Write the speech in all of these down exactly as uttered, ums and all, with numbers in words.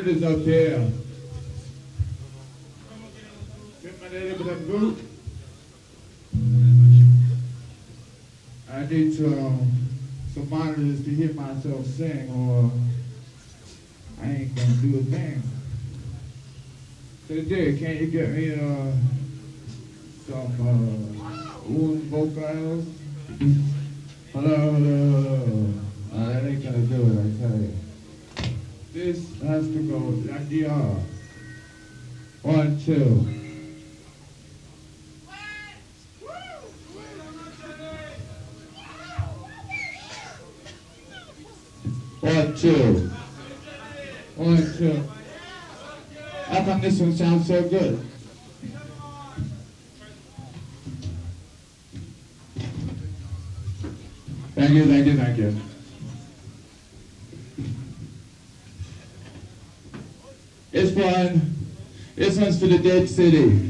monitors up here. Get my daddy with that boot. I need some, some monitors to hear myself sing, or I ain't gonna do a thing. So Jay, can you get me uh, some uh, wound vocals? Hello, hello, hello. Uh, that ain't gonna do it, I tell you. This has to go like the R. One, two. One, two. One, two. How come this one sounds so good? Thank you, thank you, thank you. This one, this one's for the Dead City.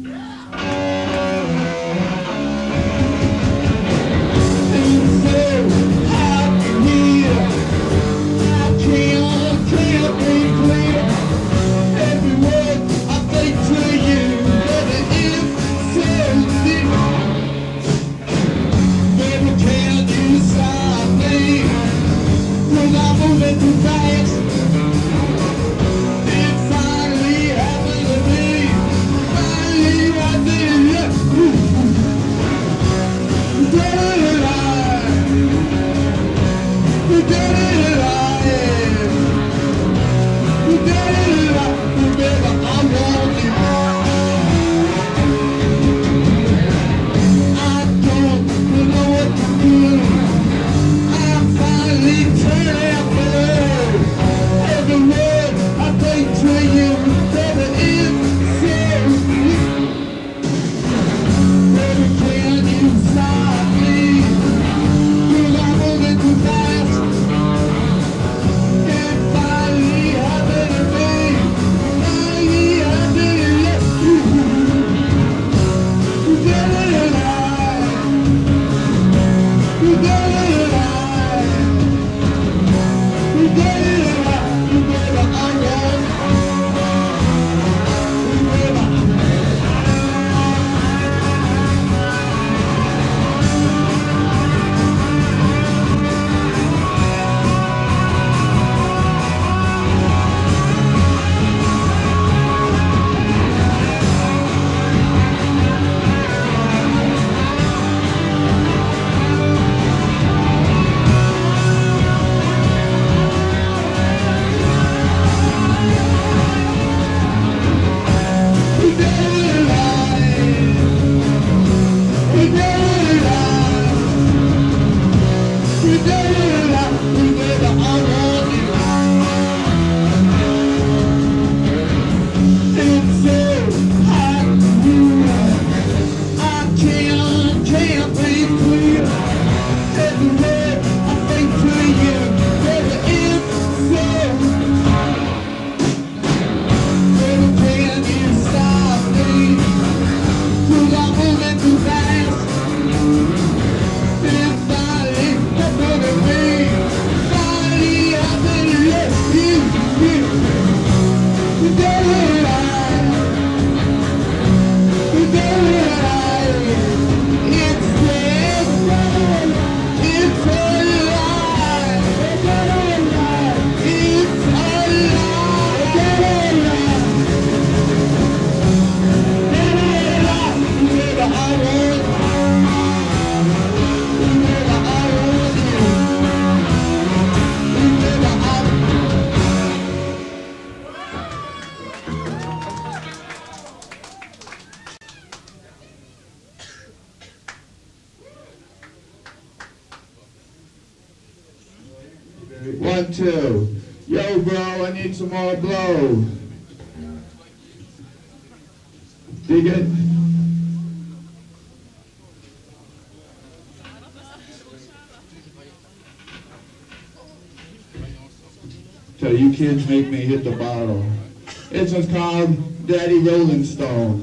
One, two. Yo, bro, I need some more blow. Dig it? So you kids make me hit the bottle. This one's called Daddy Rolling Stone.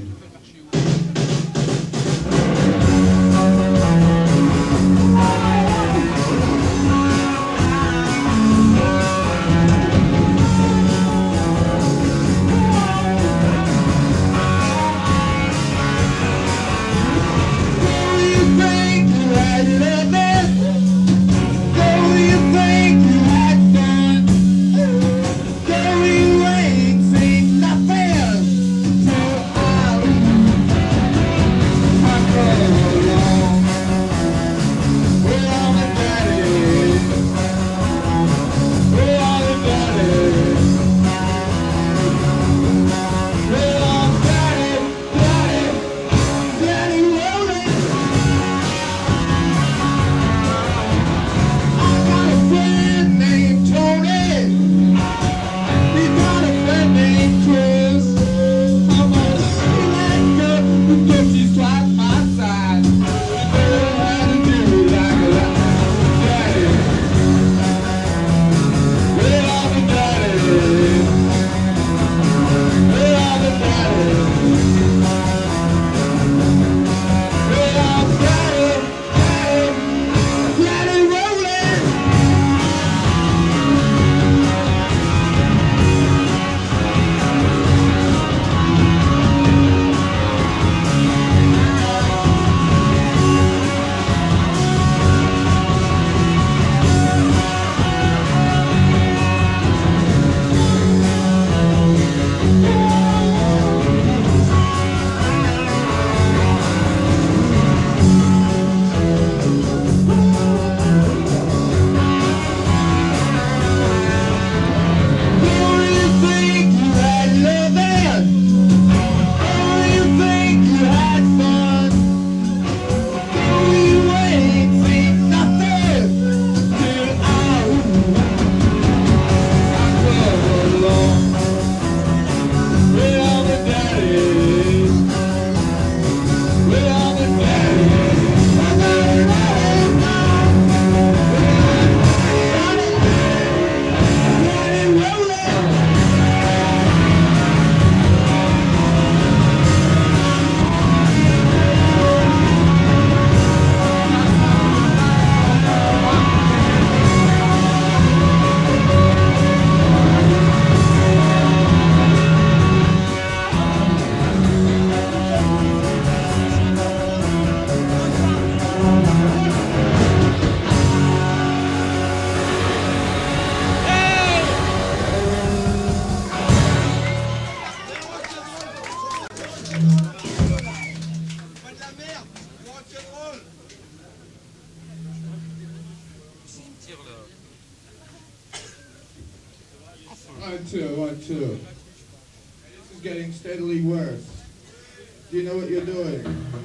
One, two, one, two. This is getting steadily worse. Do you know what you're doing?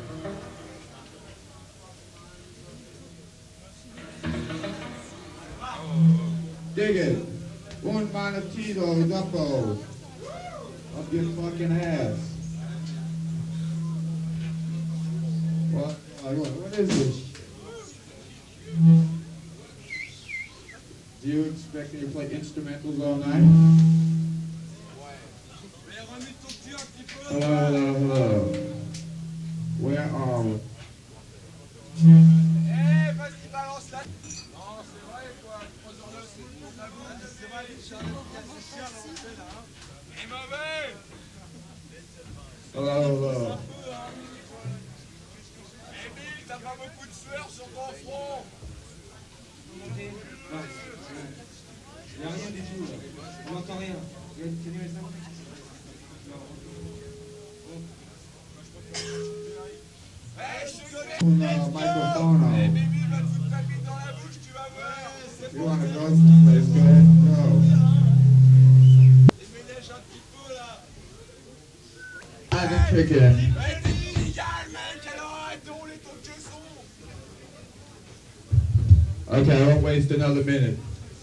Dig it. Un manatito dopo. Up your fucking ass. What? What, what is this? Do you expect me to play instrumentals all night? Hello, hello, hello. Where are we? Eh, vas-y, balance la... Non, c'est vrai, quoi. trois heures neuf, c'est pour la boue. C'est vrai, Charles, c'est cher, on fait là, hein. Il est mauvais. Hello, hello. Émile, t'as pas beaucoup de sueur sur ton front. Il n'y a rien du tout là. On n'entend rien. Il y a une tenue ça. Eh, je te connais. Put a microphone Eh, on. Bibi, va te foutre ta bite dans la bouche, tu vas voir. C'est You bon. wanna go someplace? Go ahead and go. Déménage un petit peu là. I can kick it. Vas-y, illégal, mec. Alors arrête de rouler ton caisson. Okay, I won't waste another minute.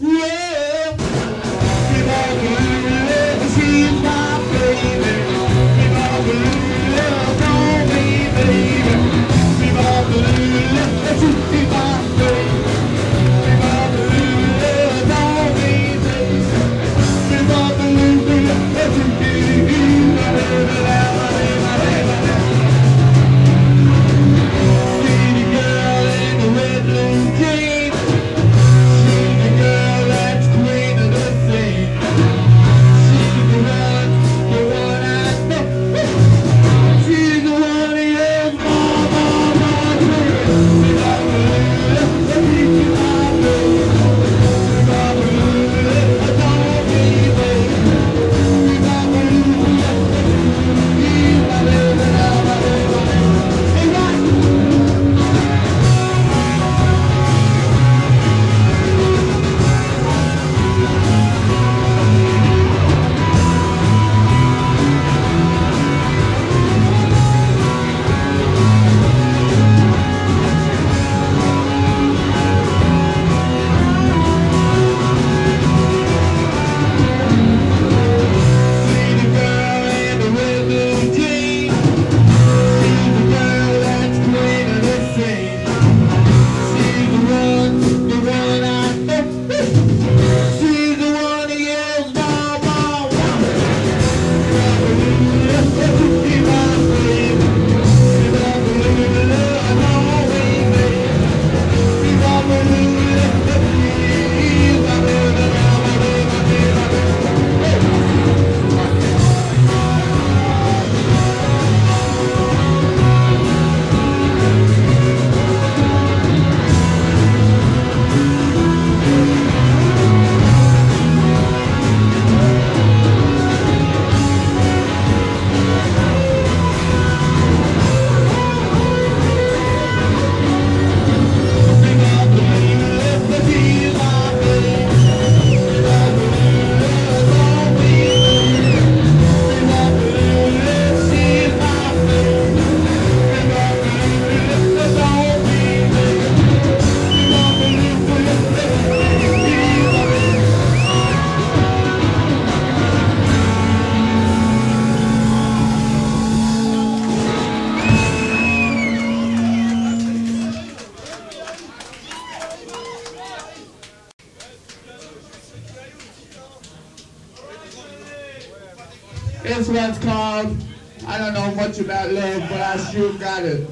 This one's called, I don't know much about love, but I sure got it.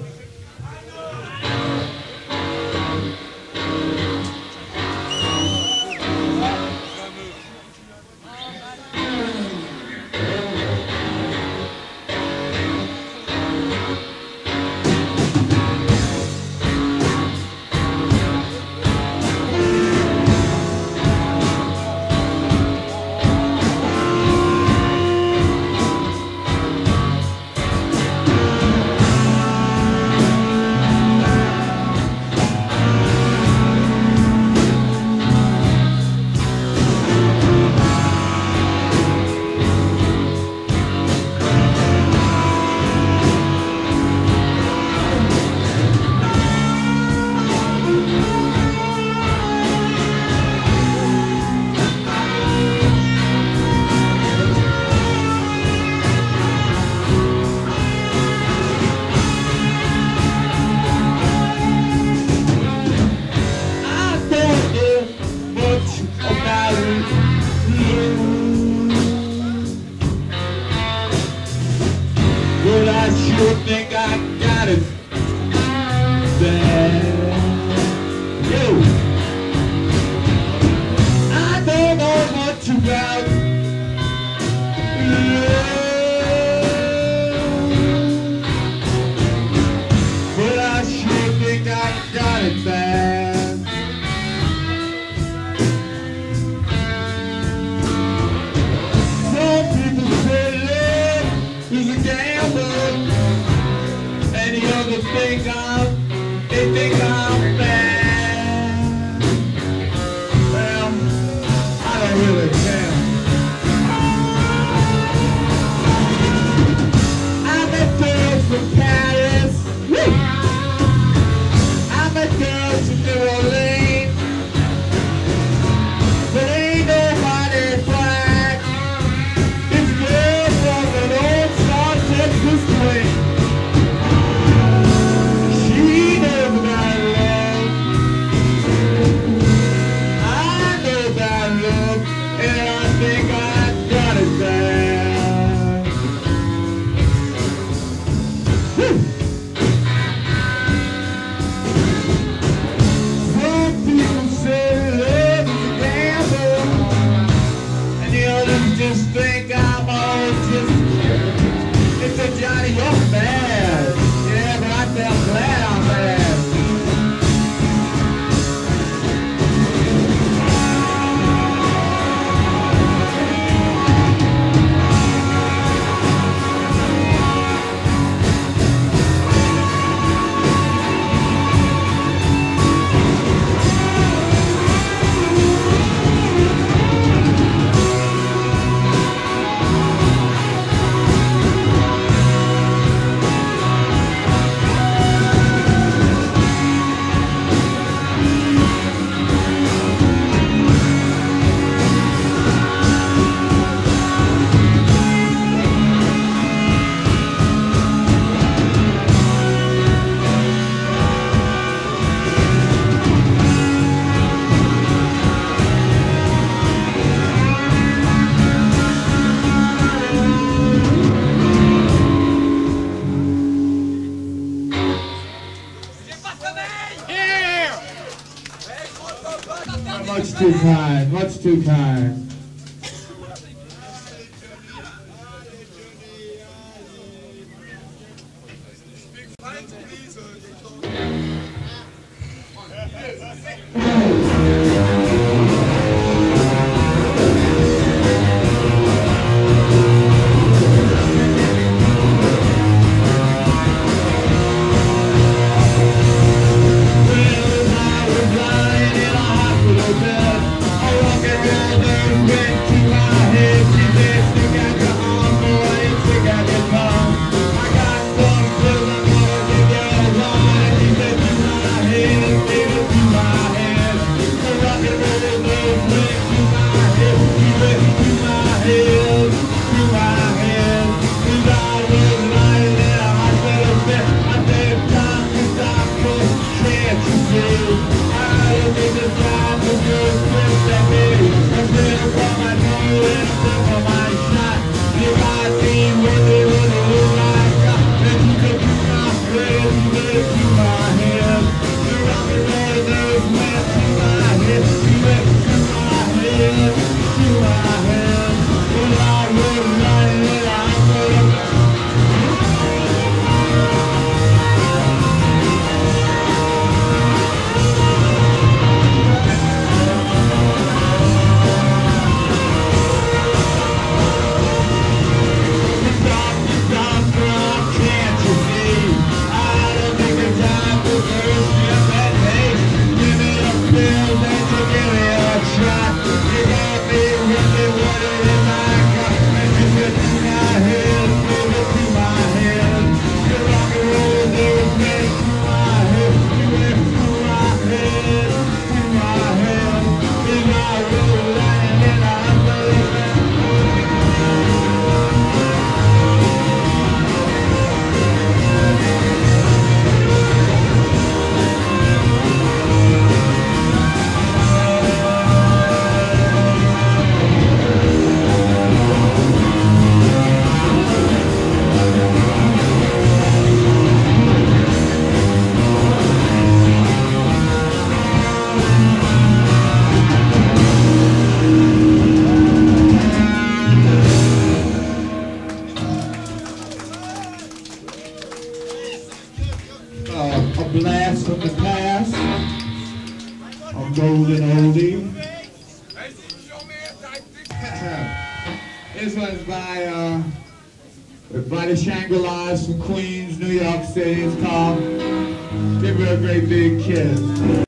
out, they think I'm bad. Well, I don't really care. I'm a girl from Paris. Woo! I'm a girl from New Orleans. But ain't nobody black. This girl from an old South Texas twin. She knows about love. I know about love, and I think I got it down. Woo! Some people say love is a gamble, and the others just think I'm all just. It's a Johnny, you're bad. Yeah, but I feel glad I'm bad. Much too kind, much too kind. golden oldie. This one's by uh, Everybody Shangri-La's from Queens, New York City is called. Give her a great big kiss.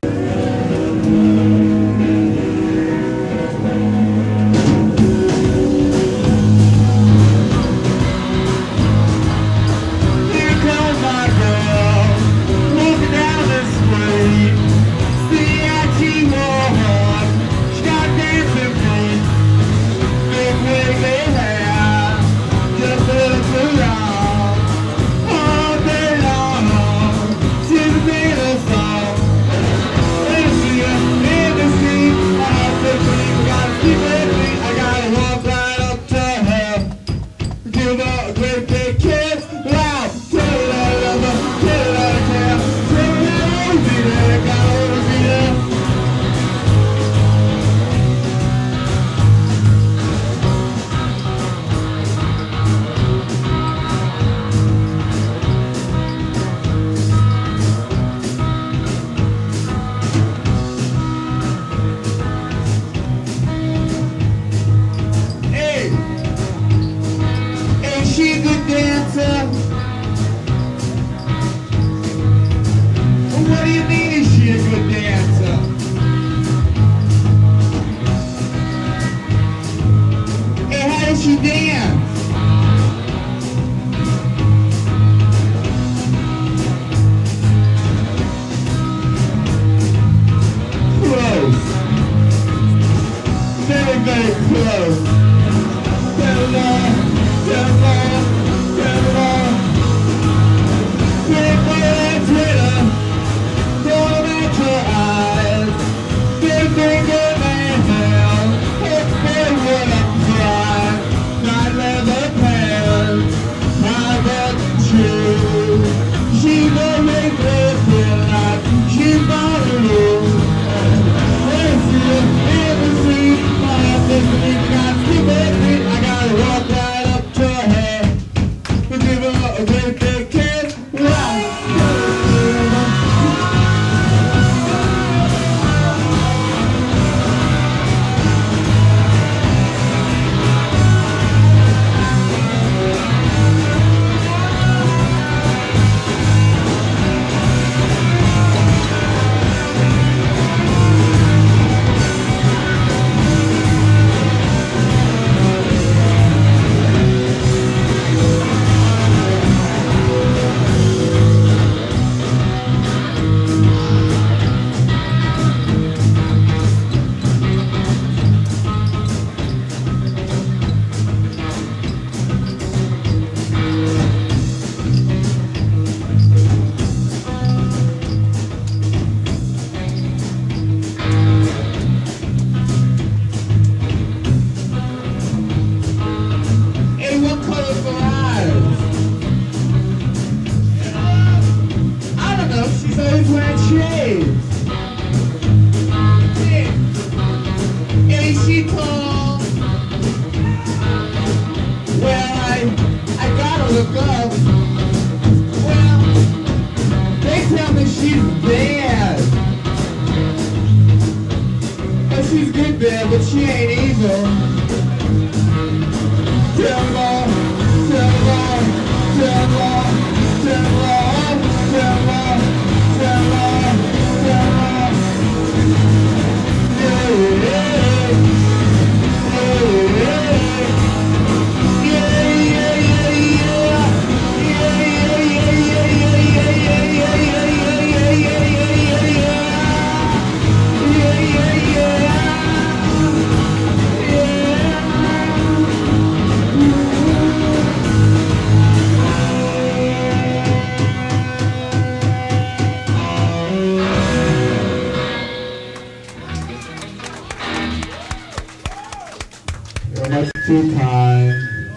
Too kind.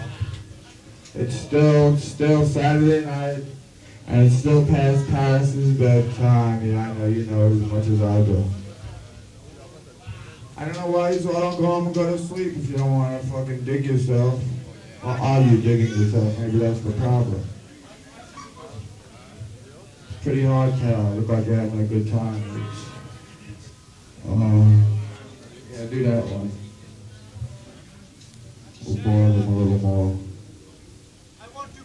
It's still still Saturday night, and it's still past Paris's bedtime. Yeah, I know you know as much as I do. I don't know why you all don't go home and go to sleep if you don't want to fucking dig yourself. Or are you digging yourself? Maybe that's the problem. It's pretty hard to look like you're having a good time. Uh, yeah, do that one. We'll boil them a little more. I want to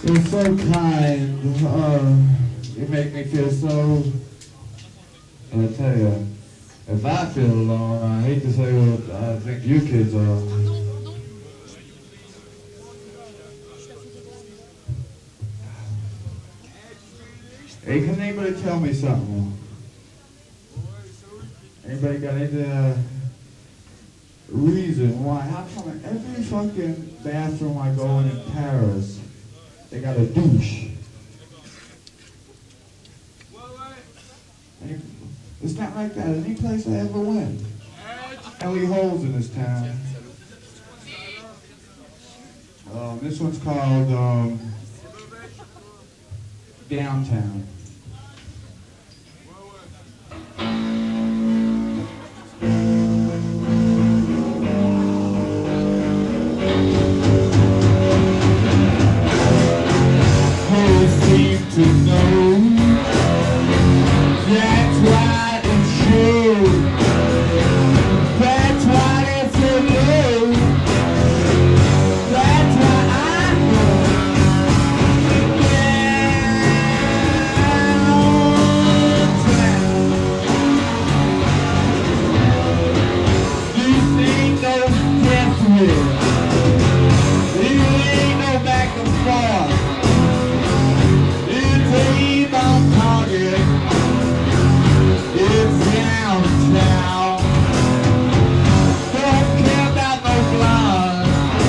They're so kind. Uh, you make me feel so. And I tell you, if I feel alone, I hate to say what I think you kids are. Hey, can anybody tell me something? Anybody got any uh, reason why? How come in every fucking bathroom I go in in Paris, they got a douche? Any, it's not like that any place I ever went. Ellie holes in this town. Um, this one's called um, Downtown. To know that's why it's true. That's why it's so new. That's why I know. This ain't no death wish. This ain't no back and forth. Aim on target, it's downtown. Don't care about no blood.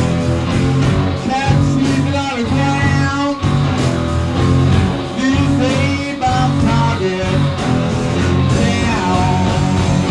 Can't see it on the ground. This aim on target, downtown.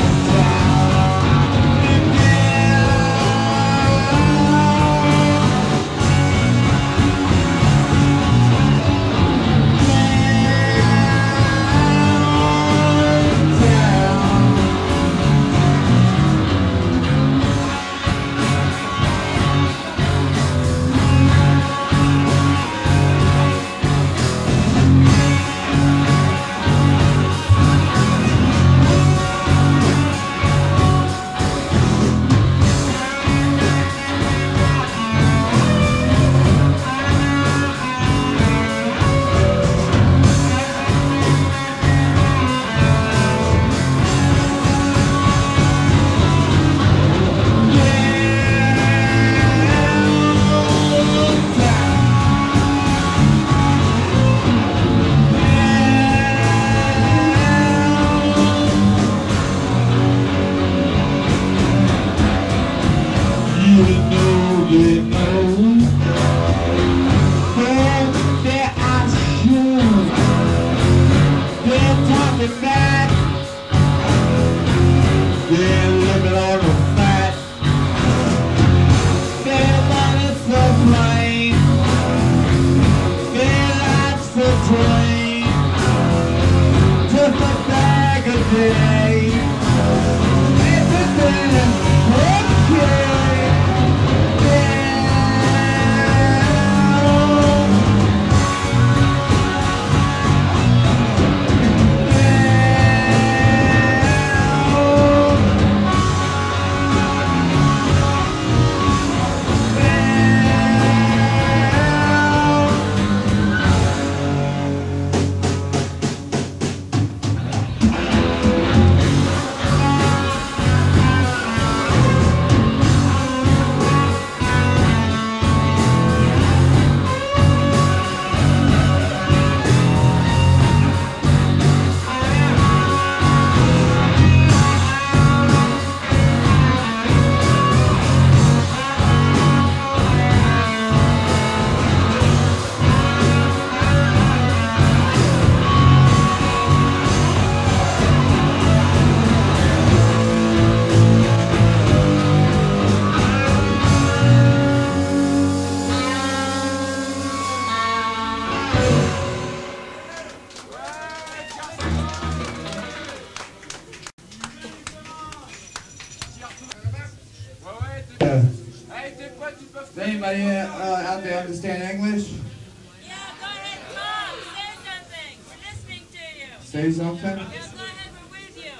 Does anybody uh, out there understand English? Yeah, go ahead, talk. Say something. We're listening to you. Say something? Yeah, go ahead. We're with you.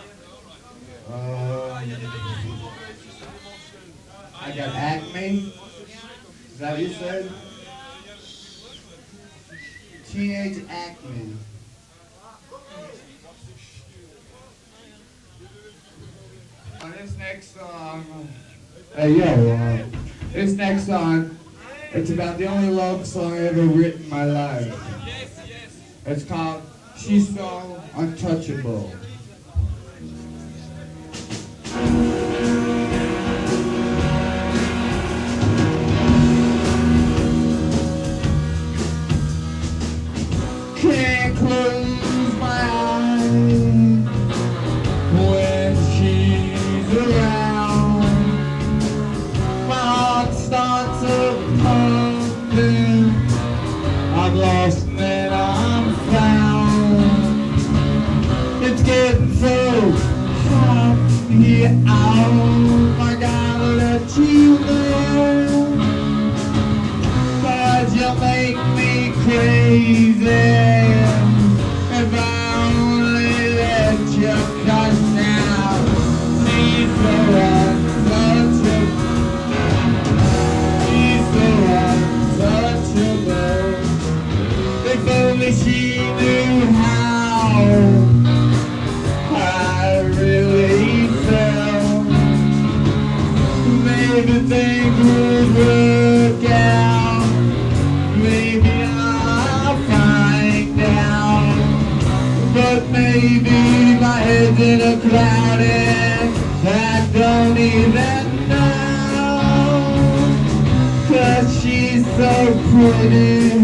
Um, I got Acme. Is that what you said? Teenage Acme. On this next song, hey yo, uh, this next song, it's about the only love song I ever written in my life. It's called She's So Untouchable. Can't close my eyes when she's around. My heart starts a pumping. I'm lost and then I'm found. It's getting so hot here out. I gotta let you know, 'cause you make me crazy. If I only let you cut now, she's so untouchable. She's so untouchable. If only she knew how I really felt, maybe things would work out. Maybe I'll find out. But maybe my head's in a cloud and I don't even know. 'Cause she's so pretty,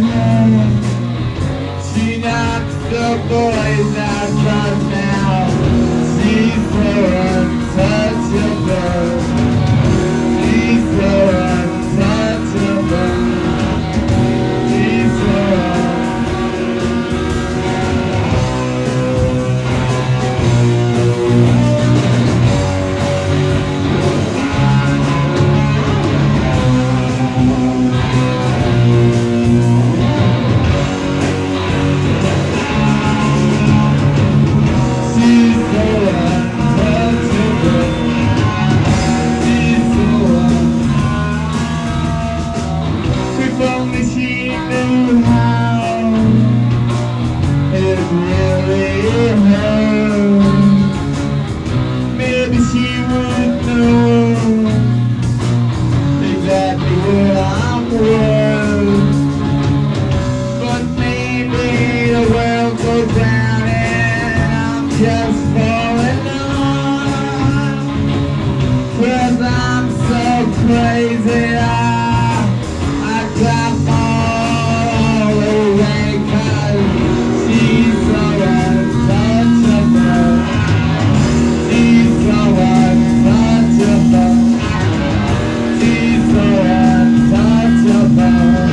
she knocks the boys out right now. She's so untouchable. She's so untouchable. She's so crazy, I, I got all the way, 'cause she's so untouchable. She's so untouchable. She's so untouchable.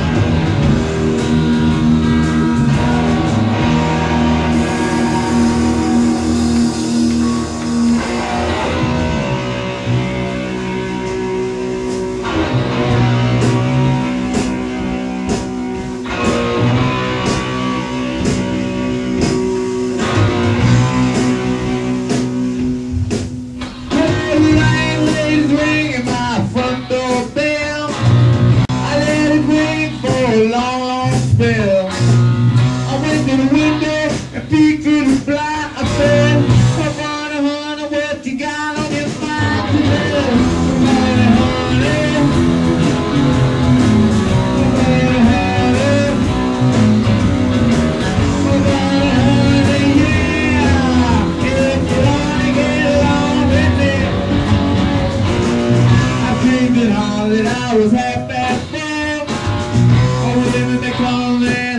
I was half past four. I was in the corner.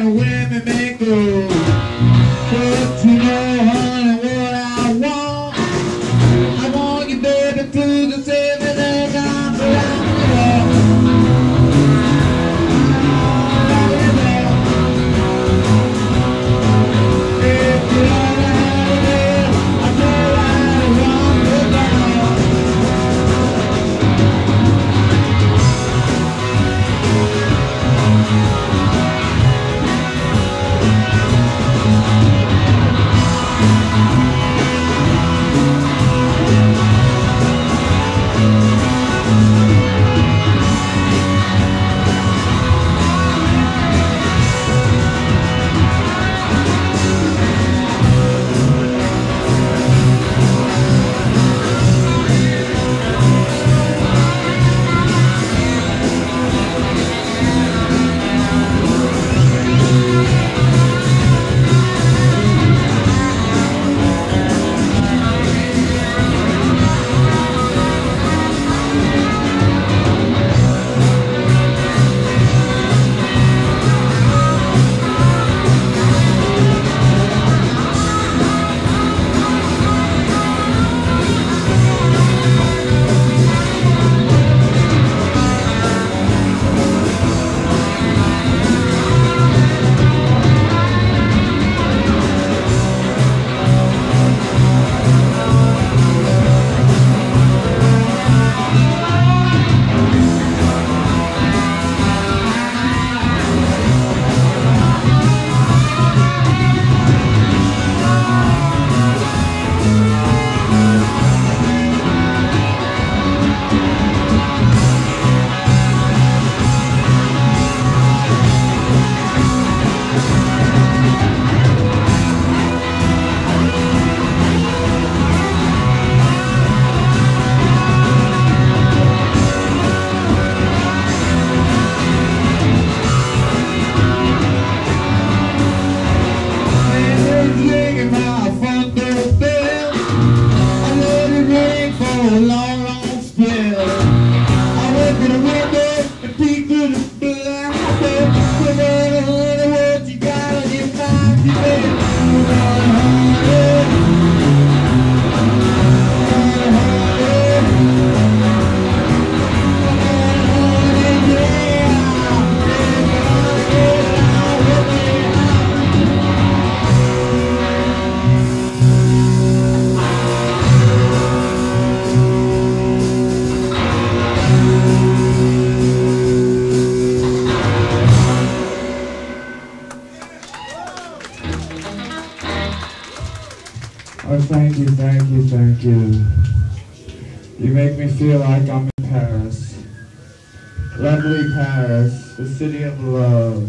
Oh, thank you, thank you, thank you. You make me feel like I'm in Paris. Lovely Paris, the city of love.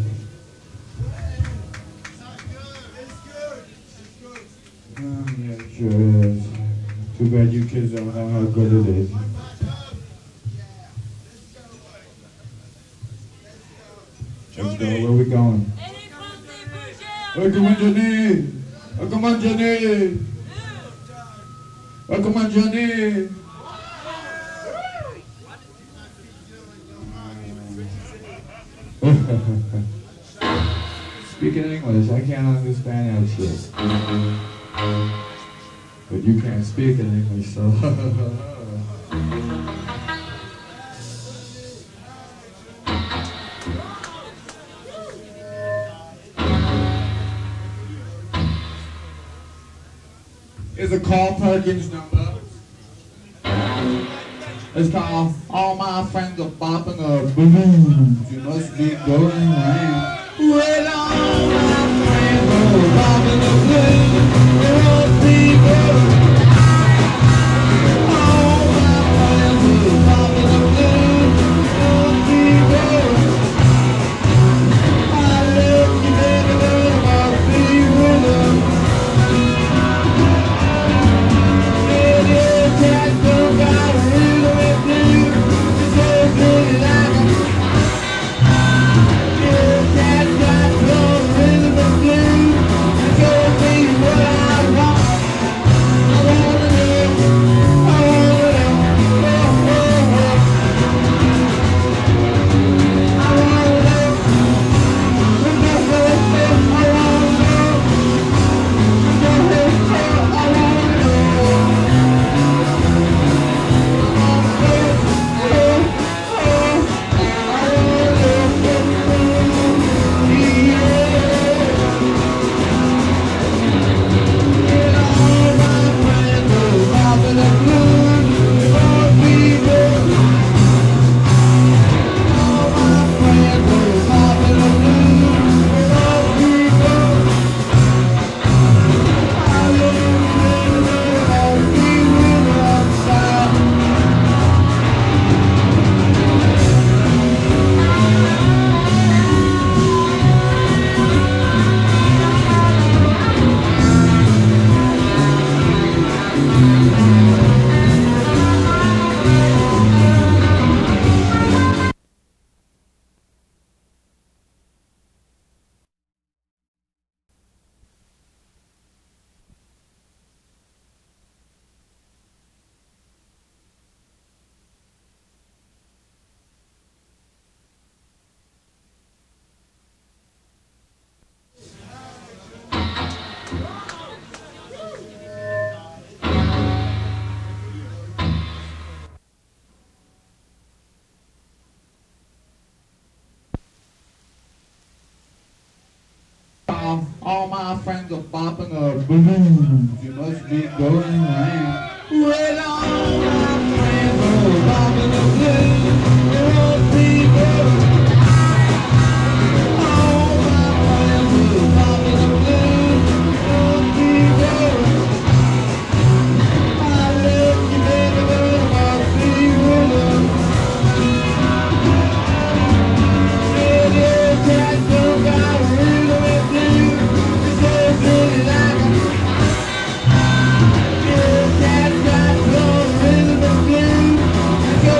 Oh, yeah, it sure is. Too bad you kids don't know how good it is. Let's go, where we going? Oh, come on, Johnny! Oh, come on, Johnny! Oh, come on, Johnny! Speaking English, I can't understand that shit. But you can't speak in English, so... It's a Carl Perkins number. It's called All My Friends Are Bopping a Blues. You must be going round. Well, all my friends are bopping a blues. They must be going. All my friends are bopping a blues. They must be going. I love you, baby, they must be with them. All my friends are bopping a blues. You must be going round. Well, all my friends are bopping a blues. They must be going. All my friends are bopping a blues. They must be going. I love you, baby, they must be with them. Yeah, yeah, that's no guy really with you. Really like it. Yeah, that's got no rhythm and blues.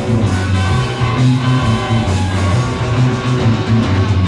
Thank